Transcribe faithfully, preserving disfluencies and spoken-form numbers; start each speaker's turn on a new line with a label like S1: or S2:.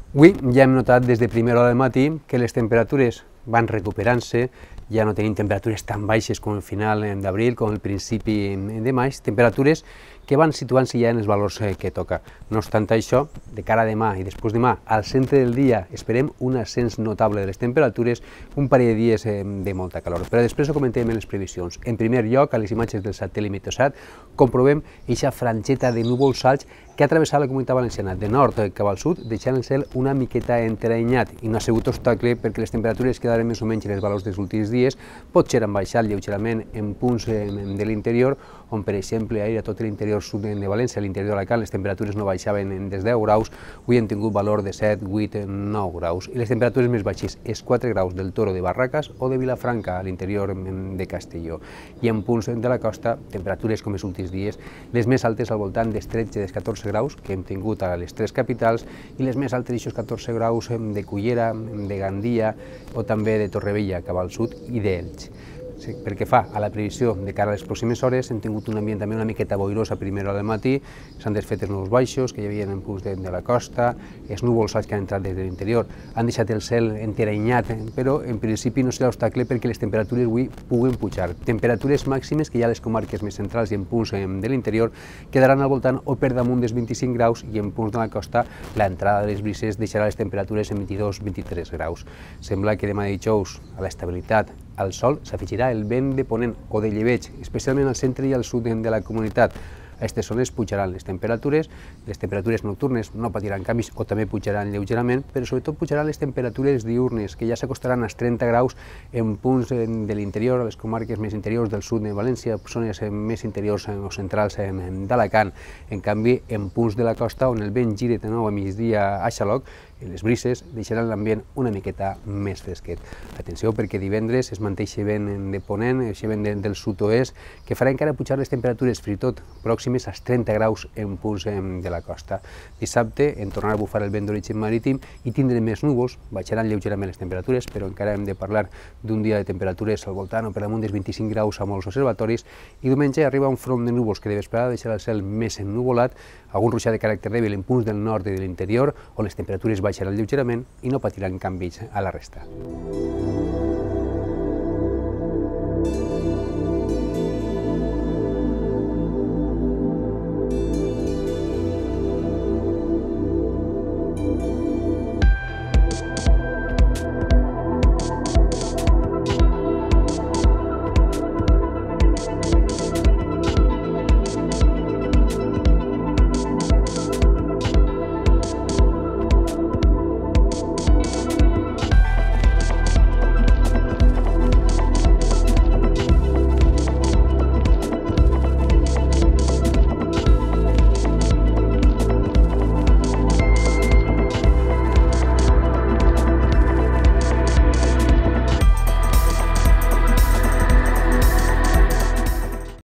S1: Avui ja hem notat des de primera hora del matí que les temperatures van recuperant-se, ja no tenim temperatures tan baixes com el final d'abril, com el principi de maig, temperatures que van situant-se ja en els valors que toca. No obstant això, de cara a demà i després demà, al centre del dia esperem un ascens notable de les temperatures, un parell de dies de molta calor. Però després ho comentem en les previsions. En primer lloc, a les imatges del satèl·lit Meteosat, comprovem aquesta frangeta de núvols alts que ha travessat la Comunitat Valenciana de nord cap al sud, deixant el cel una miqueta entrenyat, i no ha sigut obstacle perquè les temperatures quedaren més o menys en els valors dels últims dies, potser han baixat lleugerament en punts de l'interior, on per exemple ahir a tot l'interior sud de València, a l'interior d'Alacant, les temperatures no baixaven des de deu graus, avui hem tingut valor de set, vuit, nou graus, i les temperatures més baixes és quatre graus del Toro de Barracas o de Vilafranca, a l'interior de Castelló, i en punts de la costa, temperatures com els últims dies, les més altes al voltant dels tretze, dels catorze graus que hem tingut a les tres capitals, i les més altes d'aquests catorze graus de Cullera, de Gandia o també de Torrevella, cap al sud, i d'Elx. Pel que fa a la previsió de cara a les pròximes hores, hem tingut un ambient també una miqueta boirós a primera hora del matí, s'han desfet els núvols baixos que hi havia en punts de, de la costa, els núvols alts que han entrat des de l'interior, han deixat el cel enteranyat, però en principi no serà obstacle perquè les temperatures avui puguen pujar. Temperatures màximes que ja a les comarques més centrals i en punts de l'interior quedaran al voltant o per damunt dels vint-i-cinc graus, i en punts de la costa l'entrada de les brises deixarà les temperatures en vint-i-dos a vint-i-tres graus. Sembla que demà dijous, a l'estabilitat, al sol s'afegirà el vent de ponent o de llebeig, especialment al centre i al sud de la comunitat. A aquestes zones pujaran les temperatures, les temperatures nocturnes no patiran canvis o també pujaran lleugerament, però sobretot pujaran les temperatures diurnes, que ja s'acostaran als trenta graus en punts de l'interior, a les comarques més interiors del sud de València, zones més interiors o centrals d'Alacant. En canvi, en punts de la costa, on el vent gira de nou a migdia a xaloc, les brises deixaran l'ambient una miqueta més fresquet. Atenció, perquè divendres es manté aquest vent de ponent, aquest vent del sud-oest, que farà encara pujar les temperatures fins i tot pròximes als trenta graus en punts de la costa. Dissabte en tornarà a bufar el vent d'origen marítim i tindrem més núvols, baixaran lleugerament les temperatures, però encara hem de parlar d'un dia de temperatures al voltant o per damunt dels vint-i-cinc graus a molts observatoris, i diumenge arriba un front de núvols que de vesprada deixarà el cel més ennuvolat, algun ruixat de caràcter dèbil en punts del nord i de l'interior, on les temperatures baixaran lleugerament i no patiran canvis a la resta.